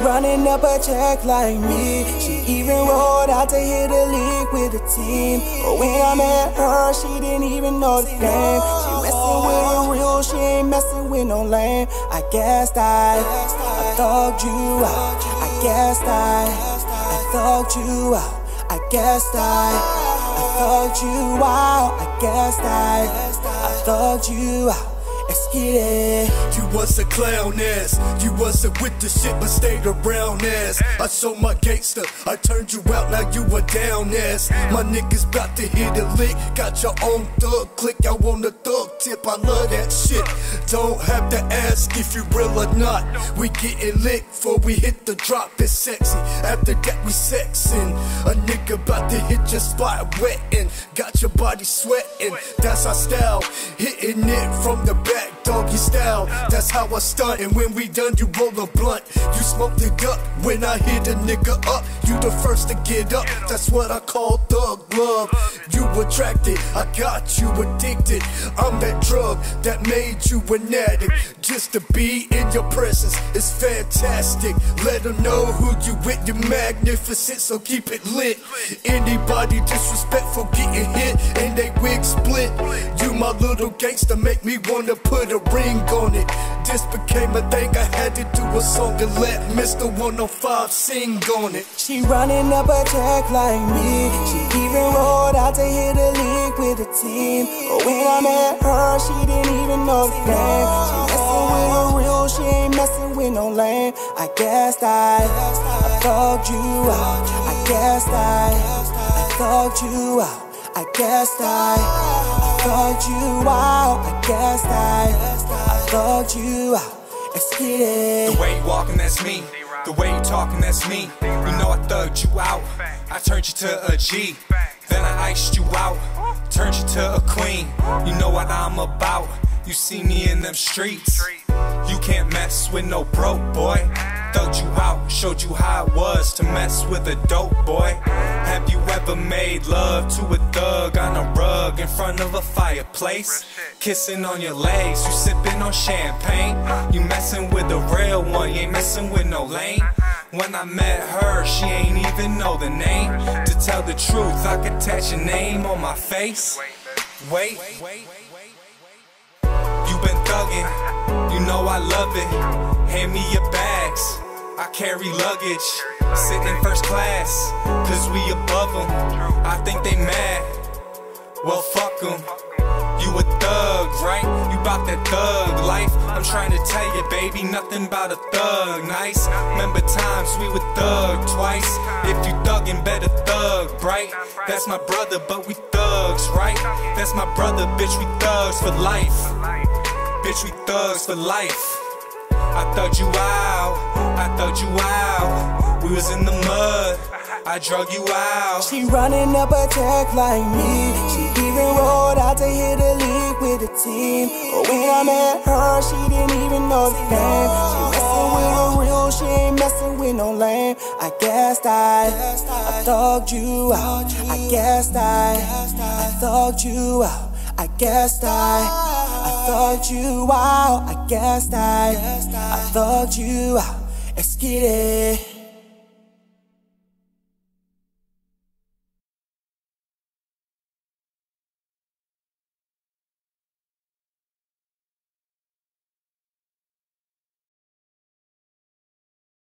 running up a check like me. She even rolled out to hit a league with the team. But when I met her, she didn't even know the game. She messing with a real, she ain't messing with no lame. I guess I thugged you out. I guess I thugged you out. I guess I thugged you out. I guess I thugged you out. Let's get it. You was a clown ass. You wasn't with the shit but stayed around ass. I showed my gangster, I turned you out, now you a down ass. My niggas bout to hit a lick. Got your own thug click, I want a thug tip, I love that shit. Don't have to ask if you real or not. We getting lit before we hit the drop, it's sexy. After that we sexing. A nigga bout to hit your spot wetting. Got your body sweating, that's our style. Hitting it from the back, doggy style. That's how I stunt, and when we done, you roll a blunt. You smoked it up. When I hit a nigga up, you the first to get up. That's what I call thug love. You attracted, I got you addicted. I'm that drug that made you an addict. Just to be in your presence is fantastic. Let them know who you with, you're magnificent, so keep it lit. Anybody disrespectful getting hit and they wig split. You my little gangster, make me wanna put a ring on it. This became a thing, I had to do a song and let Mr.105 sing on it. She running up a check like me. She even rolled out to hit a league with the team. But when I met her, she didn't even know the game. She messing with a real, she ain't messing with no lame. I guess I thugged you out. I guess I thugged you out. I guess I thugged you out. I guess I thugged you out. Let's get it. The way you walking, that's me. The way you talking, that's me. You know I thugged you out. I turned you to a G. Then I iced you out. Turned you to a queen. You know what I'm about. You see me in them streets. You can't mess with no broke boy. Thugged you out, showed you how it was to mess with a dope boy. Have you ever made love to a thug on a rug in front of a fireplace? Kissing on your legs, you sipping on champagne. You messing with a real one, you ain't messing with no lame. When I met her, she ain't even know the name. To tell the truth, I could attach your name on my face. Wait, you been thugging, you know I love it. Hand me your bags, I carry luggage. Sitting in first class, cause we above them. I think they mad, well fuck them. You a thug, right? You bout that thug life. I'm trying to tell you, baby, nothing about a thug nice. Remember times we would thug twice. If you thuggin', better thug, right? That's my brother, but we thugs, right? That's my brother, bitch, we thugs for life. Bitch, we thugs for life. I thugged you out, I thugged you out. We was in the mud, I drug you out. She running up a check like me. She even rolled out to hit a league with the team. But when I met her, she didn't even know the game. She messing with a real, she ain't messing with no lame. I guess I thugged you out. I guess I thugged you out. I guess I thugged you out. I guess I thugged you out. Let's get it.